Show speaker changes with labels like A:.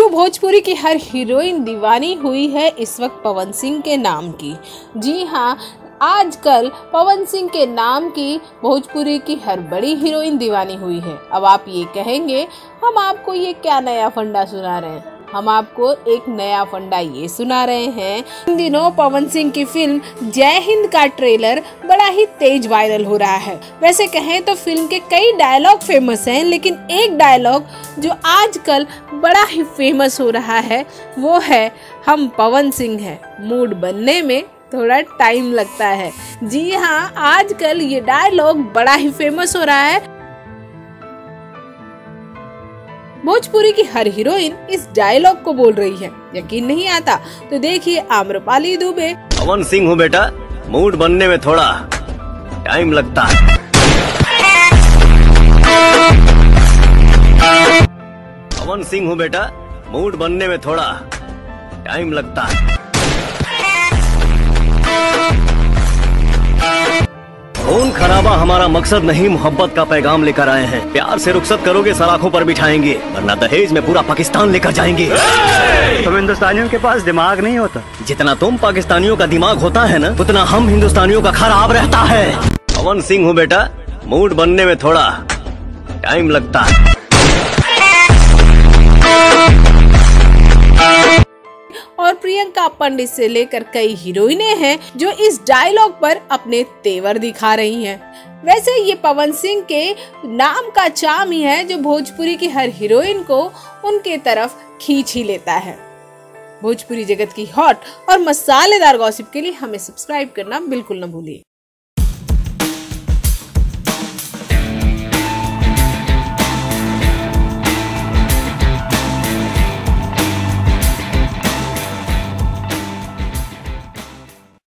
A: भोजपुरी की हर हीरोइन दीवानी हुई है इस वक्त पवन सिंह के नाम की। जी हाँ, आजकल पवन सिंह के नाम की भोजपुरी की हर बड़ी हीरोइन दीवानी हुई है। अब आप ये कहेंगे हम आपको ये क्या नया फंडा सुना रहे हैं। हम आपको एक नया फंडा ये सुना रहे हैं। इन दिनों पवन सिंह की फिल्म जय हिंद का ट्रेलर बड़ा ही तेज वायरल हो रहा है। वैसे कहें तो फिल्म के कई डायलॉग फेमस हैं, लेकिन एक डायलॉग जो आजकल बड़ा ही फेमस हो रहा है वो है हम पवन सिंह हैं, मूड बनने में थोड़ा टाइम लगता है। जी हाँ, आजकल ये डायलॉग बड़ा ही फेमस हो रहा है। भोजपुरी की हर हीरोइन इस डायलॉग को बोल रही है। यकीन नहीं आता तो देखिए आम्रपाली दुबे।
B: पवन सिंह हूँ बेटा, मूड बनने में थोड़ा टाइम लगता है। पवन सिंह हूँ बेटा, मूड बनने में थोड़ा टाइम लगता है। खून खराबा हमारा मकसद नहीं, मोहब्बत का पैगाम लेकर आए हैं। प्यार से रुखसत करोगे सलाखों पर बिठाएंगे, वरना दहेज में पूरा पाकिस्तान लेकर जाएंगे।
C: तुम हिंदुस्तानियों के पास दिमाग नहीं होता।
B: जितना तुम पाकिस्तानियों का दिमाग होता है ना, उतना हम हिंदुस्तानियों का खराब रहता है। पवन सिंह हूँ बेटा, मूड बनने में थोड़ा टाइम लगता है।
A: और प्रियंका पंडित से लेकर कई हीरोइनें हैं जो इस डायलॉग पर अपने तेवर दिखा रही हैं। वैसे ये पवन सिंह के नाम का चार्म ही है जो भोजपुरी की हर हीरोइन को उनके तरफ खींच ही लेता है। भोजपुरी जगत की हॉट और मसालेदार गॉसिप के लिए हमें सब्सक्राइब करना बिल्कुल न भूलिए।